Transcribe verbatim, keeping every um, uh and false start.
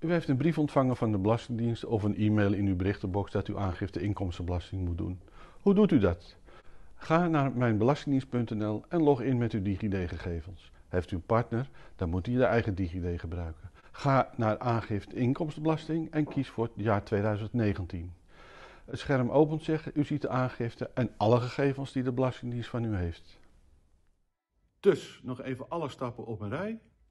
U heeft een brief ontvangen van de Belastingdienst of een e-mail in uw berichtenbox dat u aangifte inkomstenbelasting moet doen. Hoe doet u dat? Ga naar mijnbelastingdienst punt n l en log in met uw DigiD-gegevens. Heeft u een partner, dan moet hij de eigen DigiD gebruiken. Ga naar aangifte inkomstenbelasting en kies voor het jaar tweeduizend negentien. Het scherm opent zich, u ziet de aangifte en alle gegevens die de Belastingdienst van u heeft. Dus, nog even alle stappen op een rij.